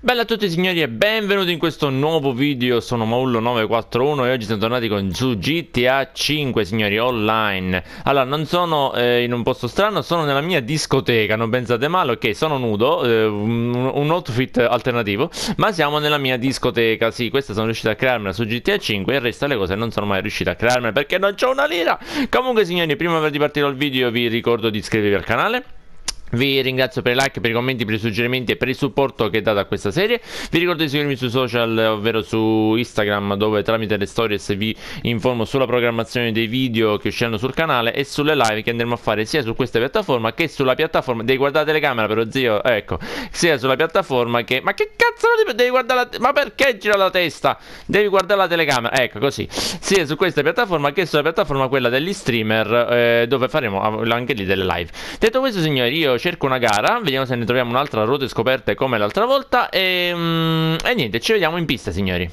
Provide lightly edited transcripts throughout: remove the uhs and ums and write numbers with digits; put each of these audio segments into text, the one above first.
Bella a tutti signori e benvenuti in questo nuovo video. Sono Maullo941 e oggi siamo tornati su GTA 5 signori, online. Allora, non sono in un posto strano, sono nella mia discoteca, non pensate male, ok, sono nudo, un outfit alternativo, ma siamo nella mia discoteca. Sì, questa sono riuscito a crearmela su GTA 5 e il resto delle cose non sono mai riuscito a crearmela perché non c'ho una lira. Comunque signori, prima di partire dal video vi ricordo di iscrivervi al canale. Vi ringrazio per i like, per i commenti, per i suggerimenti e per il supporto che date a questa serie. Vi ricordo di seguirmi sui social, ovvero su Instagram, dove tramite le stories vi informo sulla programmazione dei video che usciranno sul canale e sulle live che andremo a fare sia su questa piattaforma che sulla piattaforma. Devi guardare la telecamera però zio, ecco, sia sulla piattaforma che... Ma che cazzo devi guardare la... Ma perché gira la testa? Devi guardare la telecamera, ecco così. Sia su questa piattaforma che sulla piattaforma quella degli streamer, dove faremo anche lì delle live. Detto questo signori, io cerco una gara, vediamo se ne troviamo un'altra a ruote scoperte come l'altra volta e niente, ci vediamo in pista signori.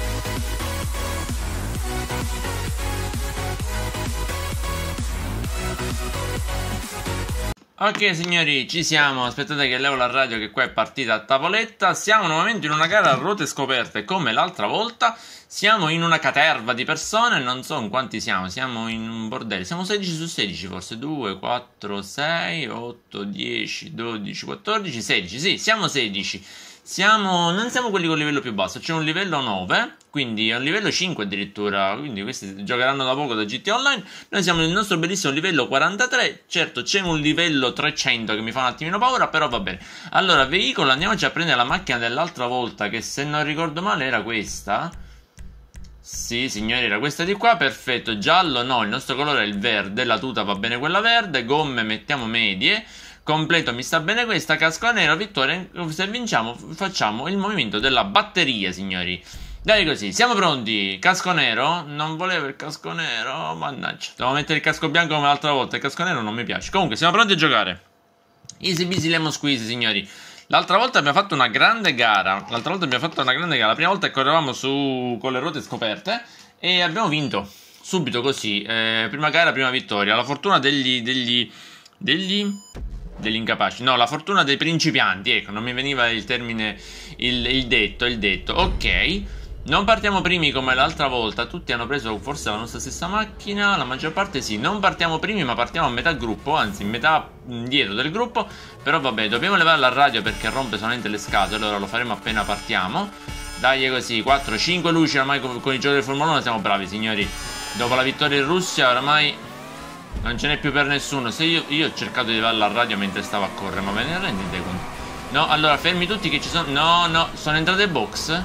Ok signori, ci siamo, aspettate che levo la radio che qua è partita a tavoletta. Siamo nuovamente in una gara a ruote scoperte come l'altra volta. Siamo in una caterva di persone, non so in quanti siamo in un bordello. Siamo 16 su 16 forse, 2, 4, 6, 8, 10, 12, 14, 16, sì, siamo 16. Non siamo quelli con il livello più basso, c'è un livello 9, quindi è un livello 5 addirittura, quindi questi giocheranno da poco da GTA Online. Noi siamo nel nostro bellissimo livello 43, certo c'è un livello 300 che mi fa un attimino paura, però va bene. Allora, veicolo, andiamoci a prendere la macchina dell'altra volta, che se non ricordo male era questa. Sì, signori, era questa di qua, perfetto. Giallo no, il nostro colore è il verde, la tuta va bene quella verde, gomme mettiamo medie. Completo mi sta bene questa, casco nero, vittoria, se vinciamo facciamo il movimento della batteria, signori. Dai così, siamo pronti, casco nero, non volevo il casco nero, mannaggia. Devo mettere il casco bianco come l'altra volta, il casco nero non mi piace. Comunque, siamo pronti a giocare. Easy peasy lemon squeeze, signori. L'altra volta abbiamo fatto una grande gara, la prima volta correvamo con le ruote scoperte e abbiamo vinto, subito così, prima gara, prima vittoria. La fortuna degli incapaci, no, la fortuna dei principianti, ecco, non mi veniva il termine, il detto, ok. Non partiamo primi come l'altra volta, tutti hanno preso forse la nostra stessa macchina, la maggior parte sì, non partiamo primi ma partiamo a metà gruppo, anzi metà dietro del gruppo, però vabbè, dobbiamo levare la radio perché rompe solamente le scatole, ora lo faremo appena partiamo. Dai così, 4-5 luci, ormai con i giochi del Formula 1 siamo bravi signori, dopo la vittoria in Russia oramai non ce n'è più per nessuno. Se io ho cercato di levare la radio mentre stavo a correre, ma ve ne rendete conto? No, allora fermi tutti che ci sono, no, sono entrate box.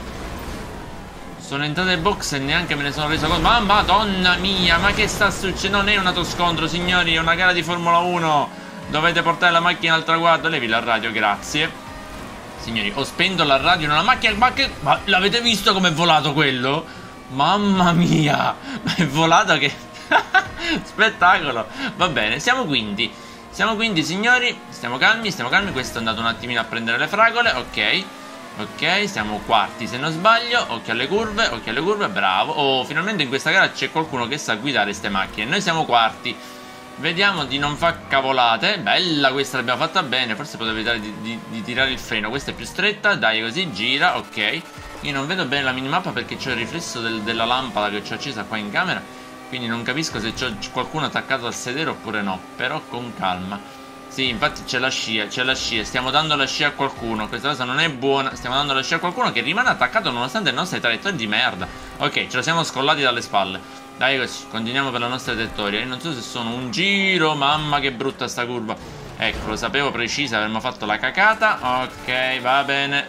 Sono entrate in box e neanche me ne sono reso conto. Ma madonna mia, ma che sta succedendo? Non è un autoscontro signori, è una gara di Formula 1. Dovete portare la macchina al traguardo. Levi la radio, grazie. Signori, ho spento la radio nella macchina. Ma l'avete visto com'è volato quello? Mamma mia, ma è volato che... spettacolo. Va bene, siamo quindi signori, stiamo calmi. Questo è andato un attimino a prendere le fragole, ok, siamo quarti se non sbaglio. Occhio alle curve, bravo. Oh, finalmente in questa gara c'è qualcuno che sa guidare ste macchine. Noi siamo quarti. Vediamo di non far cavolate. Bella, questa l'abbiamo fatta bene. Forse potevo evitare di tirare il freno. Questa è più stretta, dai così, gira, ok. Io non vedo bene la minimappa perché c'è il riflesso della lampada che ho accesa qua in camera, quindi non capisco se c'è qualcuno attaccato al sedere oppure no. Però con calma. Sì, infatti c'è la scia, stiamo dando la scia a qualcuno. Questa cosa non è buona, stiamo dando la scia a qualcuno che rimane attaccato nonostante le nostre traiettorie di merda. Ok, ce la siamo scollati dalle spalle. Dai così, continuiamo per la nostra traiettoria. Io non so se sono un giro, mamma che brutta sta curva. Ecco, lo sapevo precisa, avremmo fatto la cacata. Ok, va bene.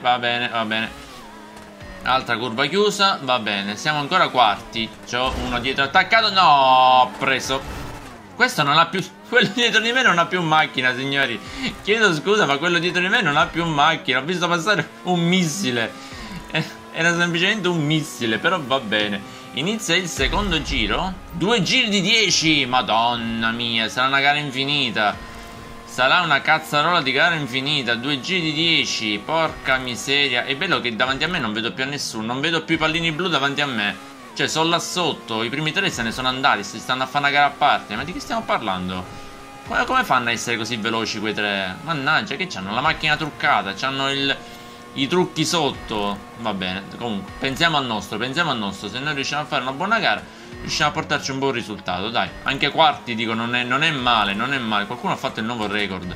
Altra curva chiusa, va bene, siamo ancora quarti. C'ho uno dietro attaccato, no, ho preso. Questo non ha più... Quello dietro di me non ha più macchina, signori. Chiedo scusa, ma quello dietro di me non ha più macchina. Ho visto passare un missile. Era semplicemente un missile, però va bene. Inizia il secondo giro. 2 giri di 10. Madonna mia, sarà una gara infinita. Sarà una cazzarola di gara infinita. 2 giri di 10. Porca miseria. È bello che davanti a me non vedo più a nessuno. Non vedo più i pallini blu davanti a me. Cioè, sono là sotto, i primi 3 se ne sono andati, si stanno a fare una gara a parte. Ma di che stiamo parlando? Come fanno a essere così veloci quei 3? Mannaggia, che c'hanno? La macchina truccata, c'hanno il i trucchi sotto. Va bene, comunque, pensiamo al nostro, pensiamo al nostro. Se noi riusciamo a fare una buona gara, riusciamo a portarci un buon risultato, dai. Anche quarti, dico, non è male, non è male. Qualcuno ha fatto il nuovo record.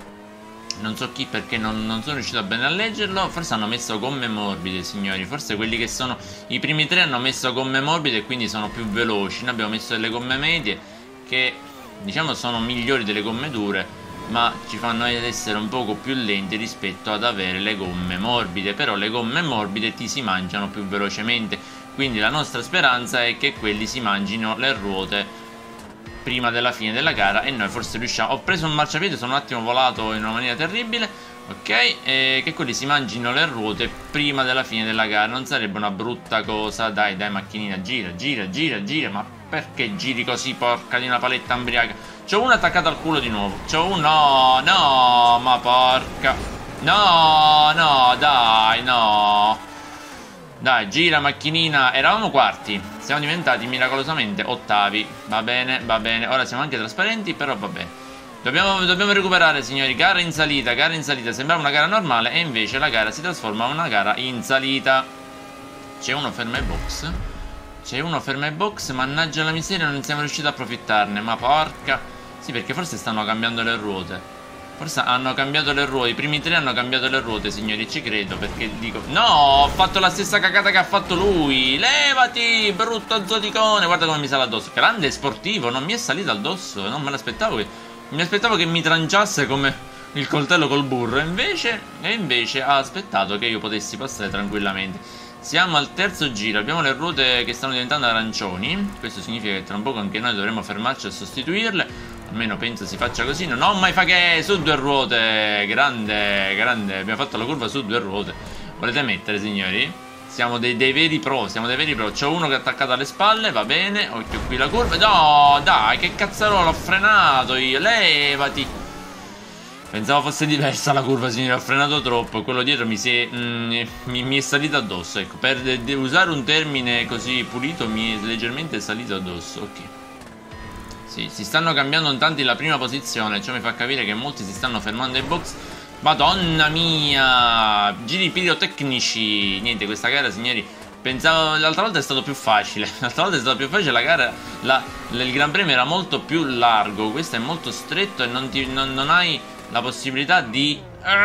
Non so chi, perché non sono riuscito bene a leggerlo. Forse hanno messo gomme morbide, signori. Forse quelli che sono i primi tre hanno messo gomme morbide e quindi sono più veloci. Noi abbiamo messo delle gomme medie che, diciamo, sono migliori delle gomme dure, ma ci fanno essere un poco più lenti rispetto ad avere le gomme morbide. Però le gomme morbide ti si mangiano più velocemente, quindi la nostra speranza è che quelli si mangino le ruote prima della fine della gara e noi forse riusciamo. Ho preso un marciapiede, sono un attimo volato in una maniera terribile. Ok, che quelli si mangino le ruote prima della fine della gara. Non sarebbe una brutta cosa. Dai, dai, macchinina, gira, gira, gira, gira. Ma perché giri così, porca di una paletta ambriaca? C'ho uno attaccato al culo di nuovo. C'ho uno, no, no, ma porca. No, no, dai, no. Dai, gira macchinina. Eravamo quarti, siamo diventati miracolosamente ottavi. Va bene, va bene. Ora siamo anche trasparenti, però va bene. Dobbiamo recuperare, signori. Gara in salita, gara in salita. Sembrava una gara normale e invece la gara si trasforma in una gara in salita. C'è uno fermo ai box. C'è uno fermo ai box. Mannaggia la miseria, non siamo riusciti a approfittarne. Ma porca. Sì, perché forse stanno cambiando le ruote. Forse hanno cambiato le ruote. I primi tre hanno cambiato le ruote, signori, ci credo. Perché dico, no, ho fatto la stessa cagata che ha fatto lui. Levati, brutto zoticone. Guarda come mi sale addosso. Grande sportivo, non mi è salito addosso. Non me l'aspettavo. Mi aspettavo che mi tranciasse come il coltello col burro. E invece ha aspettato che io potessi passare tranquillamente. Siamo al terzo giro. Abbiamo le ruote che stanno diventando arancioni. Questo significa che tra un poco anche noi dovremo fermarci a sostituirle. Almeno penso si faccia così. Non ho mai fa che su due ruote. Grande, grande. Abbiamo fatto la curva su due ruote. Volete mettere, signori? Siamo dei veri pro. Siamo dei veri pro. C'ho uno che è attaccato alle spalle. Va bene. Occhio qui la curva. No, dai, che cazzarola. Ho frenato io. Levati. Pensavo fosse diversa la curva, signori. Ho frenato troppo. Quello dietro mi è salito addosso. Ecco, per usare un termine così pulito, mi è leggermente salito addosso. Ok. Sì, si stanno cambiando in tanti la prima posizione. Ciò mi fa capire che molti si stanno fermando ai box. Madonna mia, giri pirotecnici. Niente, questa gara, signori, pensavo l'altra volta è stato più facile. L'altra volta è stato più facile. La gara, il Gran Premio era molto più largo. Questo è molto stretto e non hai la possibilità di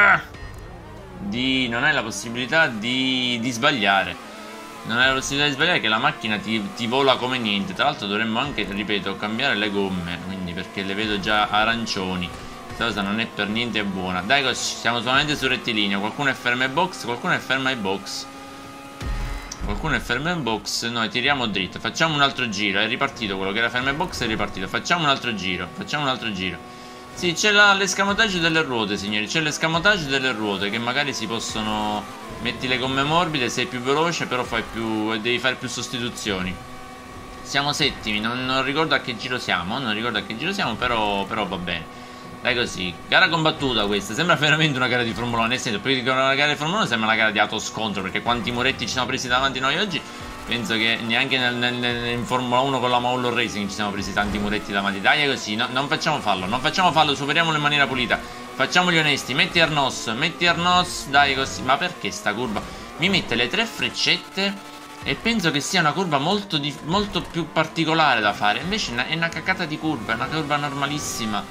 non hai la possibilità di sbagliare. Non hai la possibilità di sbagliare, che la macchina ti vola come niente. Tra l'altro dovremmo anche, ripeto, cambiare le gomme, quindi, perché le vedo già arancioni. Questa cosa non è per niente buona. Dai, siamo solamente su rettilineo. Qualcuno è fermo ai box, qualcuno è fermo ai box. Qualcuno è fermo ai box. Noi tiriamo dritto, facciamo un altro giro. È ripartito quello che era fermo ai box, è ripartito. Facciamo un altro giro, facciamo un altro giro. Sì, c'è l'escamotage delle ruote, signori. C'è l'escamotage delle ruote, che magari si possono... Metti le gomme morbide, sei più veloce, però devi fare più sostituzioni. Siamo settimi, non ricordo a che giro siamo. Non ricordo a che giro siamo, però va bene. Dai così. Gara combattuta questa. Sembra veramente una gara di Formula 1. Nel senso, più che una gara di Formula 1 sembra una gara di autoscontro, perché quanti muretti ci siamo presi davanti noi oggi. Penso che neanche in Formula 1 con la Maullo Racing ci siamo presi tanti muretti davanti. Dai così, no, non facciamo fallo. Non facciamo fallo, superiamolo in maniera pulita. Facciamo gli onesti. Metti Arnos, dai così. Ma perché sta curva? Mi mette le tre freccette e penso che sia una curva molto più particolare da fare. Invece è una cacata di curva. È una curva normalissima.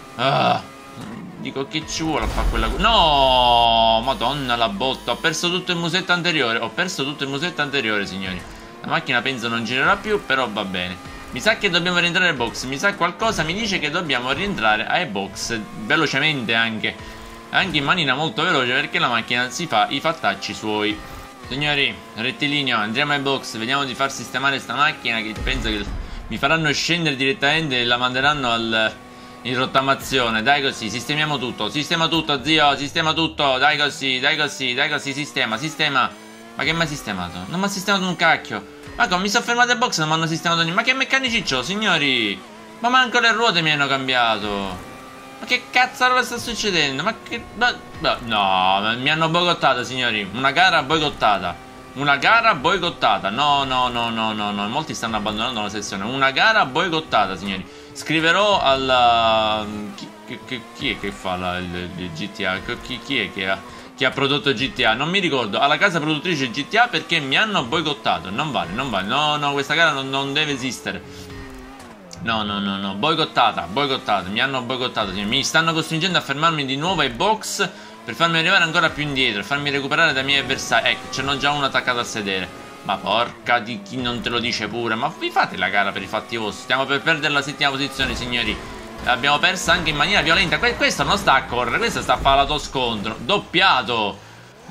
Dico, che ci vuole a fare quella curva? No, madonna la botta. Ho perso tutto il musetto anteriore. Ho perso tutto il musetto anteriore, signori. La macchina penso non girerà più, però va bene. Mi sa che dobbiamo rientrare ai box. Mi sa qualcosa mi dice che dobbiamo rientrare ai box. Velocemente anche. Anche in maniera molto veloce, perché la macchina si fa i fattacci suoi. Signori, rettilineo, andiamo ai box. Vediamo di far sistemare sta macchina, che penso che mi faranno scendere direttamente e la manderanno in rottamazione. Dai così, sistemiamo tutto. Sistema tutto, zio, sistema tutto. Dai così, dai così, dai così, sistema. Ma che mi ha sistemato? Non mi ha sistemato un cacchio. Ma come mi sono fermato ai box, non mi hanno sistemato niente. Ma che meccanici c'ho, signori? Ma manco le ruote mi hanno cambiato. Ma che cazzo sta succedendo? Ma che... No, mi hanno boicottato, signori. Una gara boicottata. Una gara boicottata. No. Molti stanno abbandonando la sessione. Una gara boicottata, signori. Scriverò alla... Chi è che fa il GTA? Chi è Chi ha prodotto GTA? Non mi ricordo. Alla casa produttrice GTA perché mi hanno boicottato. Non vale, non vale. No, no, questa gara non deve esistere. No, no, no, no. Boicottata, boicottata. Mi hanno boicottato. Mi stanno costringendo a fermarmi di nuovo ai box per farmi arrivare ancora più indietro, farmi recuperare dai miei avversari. Ecco, ce n'ho già uno attaccato al sedere. Ma porca di chi non te lo dice pure. Ma vi fate la gara per i fatti vostri? Stiamo per perdere la settima posizione, signori. L'abbiamo persa anche in maniera violenta. Questo non sta a correre, questo sta a fare lato scontro. Doppiato.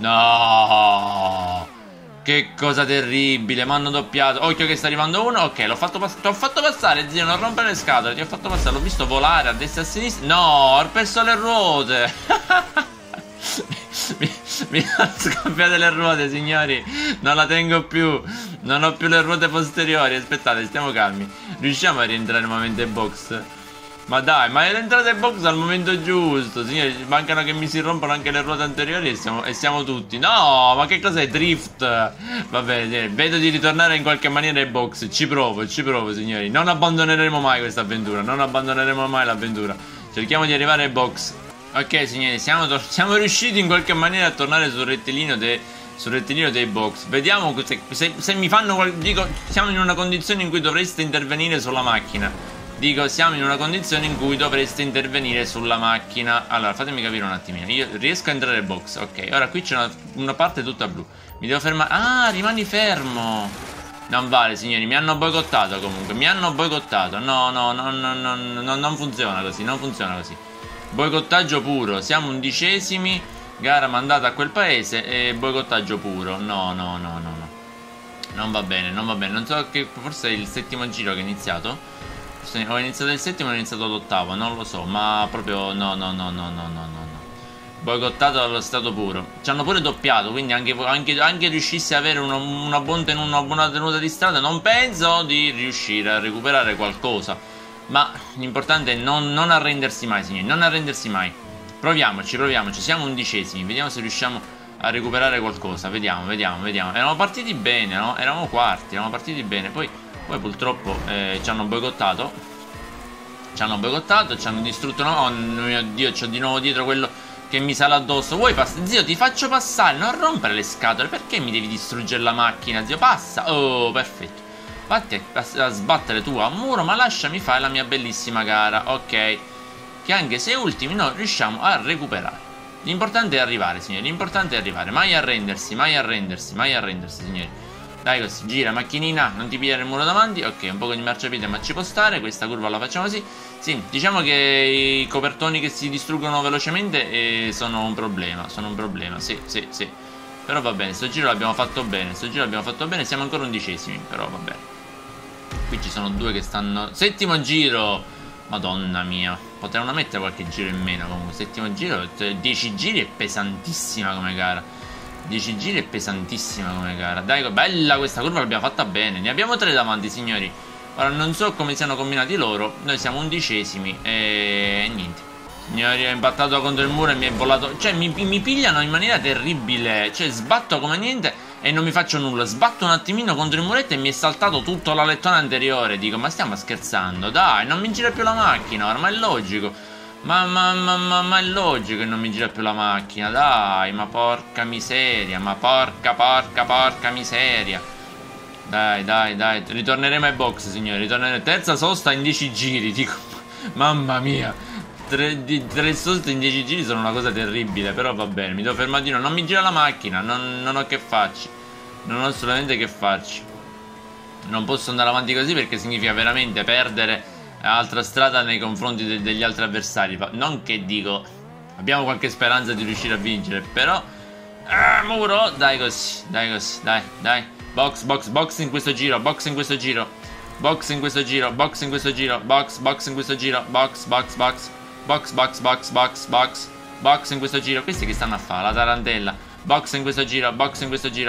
No. Che cosa terribile. Mi hanno doppiato. Occhio che sta arrivando uno. Ok, ti ho fatto passare, zio. Non rompere le scatole. Ti ho fatto passare. L'ho visto volare a destra e a sinistra. No, ho perso le ruote. Mi hanno scambiato le ruote, signori. Non la tengo più. Non ho più le ruote posteriori. Aspettate, stiamo calmi. Riusciamo a rientrare nuovamente in box? Ma dai, ma è l'entrata in box al momento giusto, signori. Mancano che mi si rompano anche le ruote anteriori e siamo tutti. No, ma che cos'è? Drift. Va bene, vedo di ritornare in qualche maniera in box. Ci provo, signori. Non abbandoneremo mai questa avventura. Non abbandoneremo mai l'avventura. Cerchiamo di arrivare in box. Ok, signori, siamo riusciti in qualche maniera a tornare sul rettilineo dei box. Vediamo se mi fanno. Dico, siamo in una condizione in cui dovreste intervenire sulla macchina. Dico, siamo in una condizione in cui dovreste intervenire sulla macchina. Allora, fatemi capire un attimino. Io riesco a entrare in box. Ok, ora qui c'è una parte tutta blu. Mi devo fermare. Ah, rimani fermo. Non vale, signori, mi hanno boicottato comunque. Mi hanno boicottato. No, no, no, no, no, no, non funziona così. Non funziona così. Boicottaggio puro. Siamo 11esimi. Gara mandata a quel paese e boicottaggio puro. No, no, no, no, no. Non va bene, non va bene. Non so che forse è il settimo giro che è iniziato. Ho iniziato il settimo e ho iniziato l'8º, non lo so, ma proprio no, no, no, no, no, no, no, no. Boicottato dallo stato puro. Ci hanno pure doppiato, quindi anche riuscissi a avere una buona tenuta di strada, non penso di riuscire a recuperare qualcosa. Ma l'importante è non arrendersi mai, signori, non arrendersi mai. Proviamoci, siamo 11esimi, vediamo se riusciamo a recuperare qualcosa, vediamo. Eravamo partiti bene, no? Eravamo quarti, eravamo partiti bene, poi purtroppo ci hanno boicottato. Ci hanno distrutto. Oh mio Dio, c'ho di nuovo dietro quello che mi sale addosso. Vuoi passare? Zio, ti faccio passare. Non rompere le scatole. Perché mi devi distruggere la macchina, zio? Passa. Oh, perfetto. Vatti a sbattere tu a un muro, ma lasciami fare la mia bellissima gara. Ok. Che anche se ultimi noi riusciamo a recuperare. L'importante è arrivare, signori. L'importante è arrivare. Mai arrendersi, signori. Dai così, gira macchinina, non ti pigliare il muro davanti. Ok, un po' di marciapiede ma ci può stare. Questa curva la facciamo così. Sì, diciamo che i copertoni che si distruggono velocemente sono un problema. Sì. Però va bene, sto giro l'abbiamo fatto bene. Siamo ancora 11esimi, però va bene. Qui ci sono due che stanno. Settimo giro. Madonna mia, potevano mettere qualche giro in meno. Comunque, settimo giro, 10 giri è pesantissima come gara. 10 giri è pesantissima come gara. Dai, bella questa curva, l'abbiamo fatta bene. Ne abbiamo 3 davanti, signori. Ora non so come siano combinati loro. Noi siamo 11esimi e niente. Signori, ho impattato contro il muro e mi è volato. Cioè mi pigliano in maniera terribile. Cioè sbatto come niente e non mi faccio nulla. Sbatto un attimino contro il muretto e mi è saltato tutto l'alettone anteriore. Dico, ma stiamo scherzando? Dai, non mi gira più la macchina, ormai è logico. Ma è logico che non mi gira più la macchina. Dai, ma porca miseria. Ma porca miseria. Dai. Ritorneremo ai box, signori. Terza sosta in 10 giri. Dico, mamma mia. 3 soste in 10 giri sono una cosa terribile. Però va bene, mi devo fermare. Non mi gira la macchina. Non ho che farci. Non ho assolutamente che farci. Non posso andare avanti così perché significa veramente perdere altra strada nei confronti degli altri avversari. Non che dico abbiamo qualche speranza di riuscire a vincere, però muro, dai così. Box in questo giro. Box in questo giro. Box in questo giro. Box in questo giro. Box in questo giro. Box in questo giro. Questi che stanno a fare? La tarantella. Box in questo giro. Box.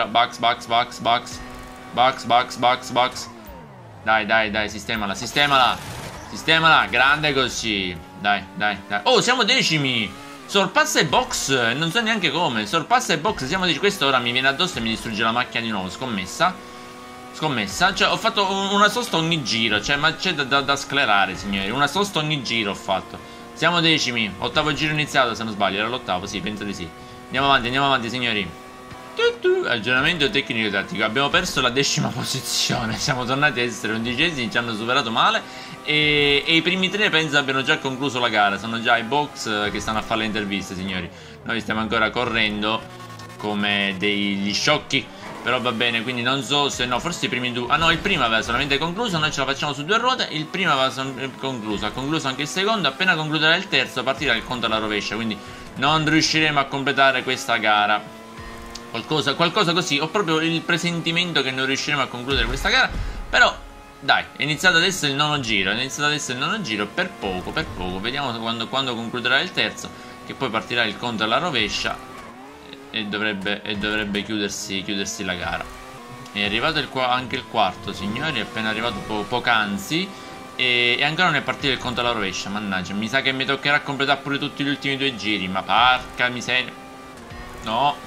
Dai, sistemala, grande così. Dai. Oh, siamo 10esimi. Sorpassa i box, non so neanche come. Sorpassa i box, siamo 10. Questo ora mi viene addosso e mi distrugge la macchina di nuovo. Scommessa. Cioè ho fatto una sosta ogni giro. Cioè ma c'è da sclerare, signori. Una sosta ogni giro ho fatto. Siamo 10esimi. 8º giro iniziato, se non sbaglio. Era l'8º, sì, penso di sì. Andiamo avanti, signori. Aggiornamento tecnico tattico. Abbiamo perso la 10ª posizione. Siamo tornati a essere 11esimi. Ci hanno superato male. E i primi 3 penso abbiano già concluso la gara. Sono già i box che stanno a fare le interviste, signori. Noi stiamo ancora correndo come degli sciocchi. Però va bene, quindi non so se no, forse i primi 2. Ah no, il primo aveva solamente concluso. Noi ce la facciamo su 2 ruote. Il primo aveva concluso. Ha concluso anche il secondo. Appena concluderà il terzo partirà il conto alla rovescia. Quindi non riusciremo a completare questa gara. Qualcosa così. Ho proprio il presentimento che non riusciremo a concludere questa gara. Però dai, è iniziato adesso il nono giro. Per poco. Vediamo quando concluderà il terzo, che poi partirà il conto alla rovescia. E dovrebbe chiudersi la gara. È arrivato anche il quarto, signori. È appena arrivato poc'anzi. E ancora non è partito il conto alla rovescia. Mannaggia, mi sa che mi toccherà completare pure tutti gli ultimi 2 giri. Ma porca miseria. No.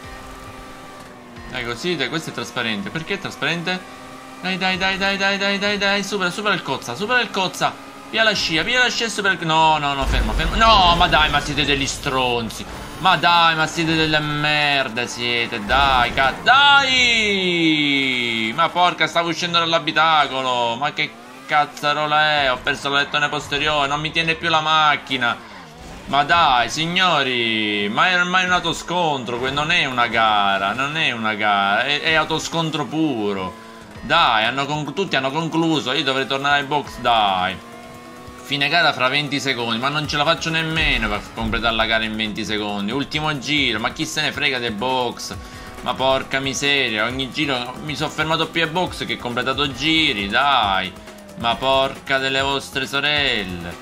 Dai, così, dai, questo è trasparente. Perché è trasparente? Dai, supera il cozza. Via la scia e supera il... No, fermo. No, ma dai, ma siete degli stronzi. Ma dai, ma siete delle merde, siete. Dai, dai! Ma porca, stavo uscendo dall'abitacolo. Ma che cazzarola è? Ho perso la lettone posteriore, non mi tiene più la macchina. Ma dai, signori, ma è ormai un autoscontro, non è una gara, è autoscontro puro. Dai, tutti hanno concluso, io dovrei tornare ai box, dai. Fine gara fra 20 secondi, ma non ce la faccio nemmeno per completare la gara in 20 secondi. Ultimo giro, ma chi se ne frega del box? Ma porca miseria, ogni giro mi sono fermato più ai box che ho completato giri, dai. Ma porca delle vostre sorelle.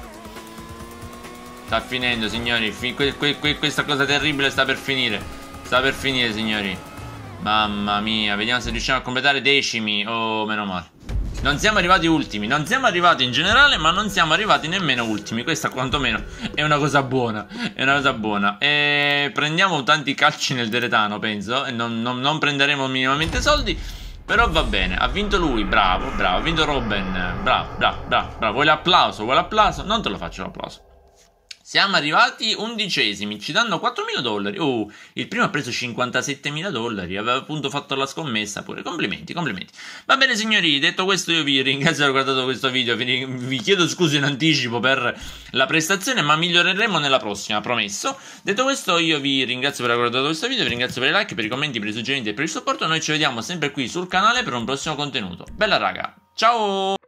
Sta finendo, signori. Questa cosa terribile sta per finire. Signori. Mamma mia. Vediamo se riusciamo a completare decimi. Oh, meno male. Non siamo arrivati ultimi. Non siamo arrivati in generale, ma non siamo arrivati nemmeno ultimi. Questa quantomeno è una cosa buona. E prendiamo tanti calci nel deretano, penso. E non prenderemo minimamente soldi. Però va bene. Ha vinto lui. Bravo. Ha vinto Robben. Bravo. Vuoi l'applauso? Non te lo faccio l'applauso. Siamo arrivati 11esimi, ci danno $4.000. Il primo ha preso $57.000, aveva appunto fatto la scommessa pure. Complimenti. Va bene, signori, detto questo io vi ringrazio per aver guardato questo video. Vi chiedo scusa in anticipo per la prestazione, ma miglioreremo nella prossima, promesso. Detto questo io vi ringrazio per aver guardato questo video, vi ringrazio per i like, per i commenti, per i suggerimenti e per il supporto. Noi ci vediamo sempre qui sul canale per un prossimo contenuto. Bella raga, ciao!